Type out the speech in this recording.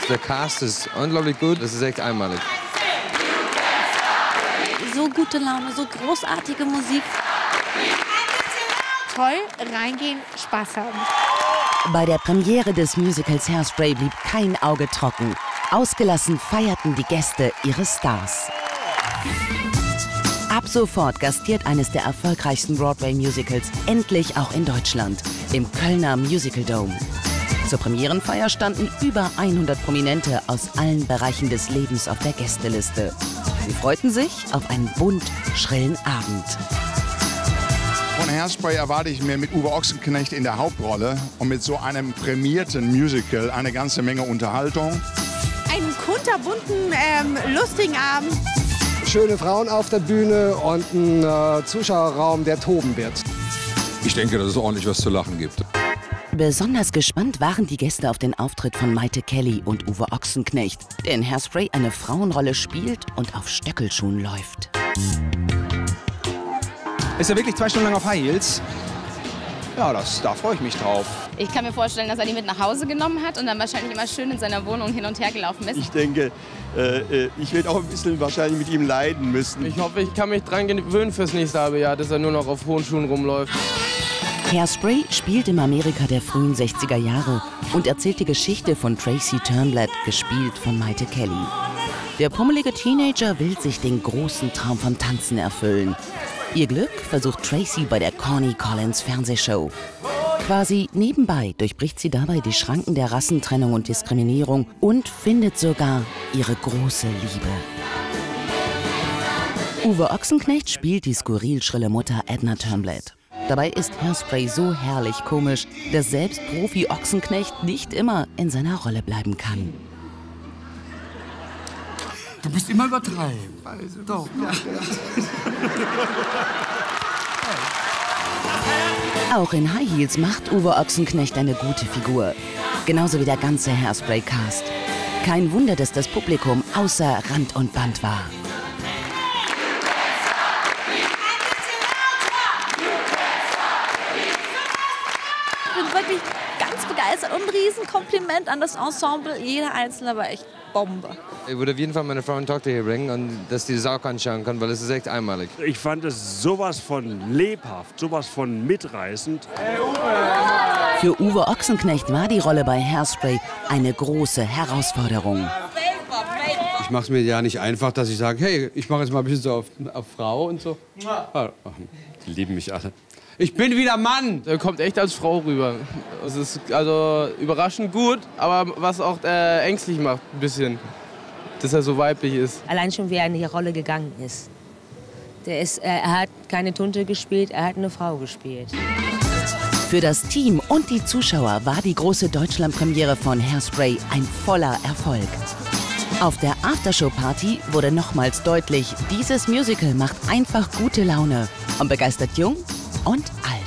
Der Cast ist unglaublich gut, das ist echt einmalig. So gute Laune, so großartige Musik. Toll, reingehen, Spaß haben. Bei der Premiere des Musicals Hairspray blieb kein Auge trocken. Ausgelassen feierten die Gäste ihre Stars. Ab sofort gastiert eines der erfolgreichsten Broadway-Musicals endlich auch in Deutschland, im Kölner Musical Dome. Zur Premierenfeier standen über 100 Prominente aus allen Bereichen des Lebens auf der Gästeliste. Sie freuten sich auf einen bunt schrillen Abend. Von Hairspray erwarte ich mir mit Uwe Ochsenknecht in der Hauptrolle und mit so einem prämierten Musical eine ganze Menge Unterhaltung. Einen kunterbunten, lustigen Abend. Schöne Frauen auf der Bühne und ein Zuschauerraum, der toben wird. Ich denke, dass es ordentlich was zu lachen gibt. Besonders gespannt waren die Gäste auf den Auftritt von Maite Kelly und Uwe Ochsenknecht, der in Hairspray eine Frauenrolle spielt und auf Stöckelschuhen läuft. Ist er wirklich 2 Stunden lang auf High Heels? Ja, da freue ich mich drauf. Ich kann mir vorstellen, dass er die mit nach Hause genommen hat und dann wahrscheinlich immer schön in seiner Wohnung hin und her gelaufen ist. Ich denke, ich werde auch ein bisschen wahrscheinlich mit ihm leiden müssen. Ich hoffe, ich kann mich dran gewöhnen fürs nächste halbe Jahr, dass er nur noch auf hohen Schuhen rumläuft. Hairspray spielt im Amerika der frühen 60er Jahre und erzählt die Geschichte von Tracy Turnblad, gespielt von Maite Kelly. Der pummelige Teenager will sich den großen Traum vom Tanzen erfüllen. Ihr Glück versucht Tracy bei der Corny Collins Fernsehshow. Quasi nebenbei durchbricht sie dabei die Schranken der Rassentrennung und Diskriminierung und findet sogar ihre große Liebe. Uwe Ochsenknecht spielt die skurril schrille Mutter Edna Turnblad. Dabei ist Hairspray so herrlich komisch, dass selbst Profi Ochsenknecht nicht immer in seiner Rolle bleiben kann. Du bist immer übertreiben. Also, doch. Auch in High Heels macht Uwe Ochsenknecht eine gute Figur. Genauso wie der ganze Hairspray-Cast. Kein Wunder, dass das Publikum außer Rand und Band war. Ich bin wirklich ganz begeistert und ein Riesenkompliment an das Ensemble. Jeder Einzelne war echt Bombe. Ich würde auf jeden Fall meine Frau und Tochter hier bringen und dass die das auch anschauen können, weil es ist echt einmalig. Ich fand es sowas von lebhaft, sowas von mitreißend. Für Uwe Ochsenknecht war die Rolle bei Hairspray eine große Herausforderung. Ich mache es mir ja nicht einfach, dass ich sage, hey, ich mache jetzt mal ein bisschen so auf Frau und so. Die lieben mich alle. Ich bin wieder Mann! Er kommt echt als Frau rüber. Es ist also überraschend gut, aber was auch ängstlich macht ein bisschen, dass er so weiblich ist. Allein schon, wie er in die Rolle gegangen ist. Er hat keine Tunte gespielt, er hat eine Frau gespielt. Für das Team und die Zuschauer war die große Deutschlandpremiere von Hairspray ein voller Erfolg. Auf der Aftershow-Party wurde nochmals deutlich, dieses Musical macht einfach gute Laune und begeistert jung und alt.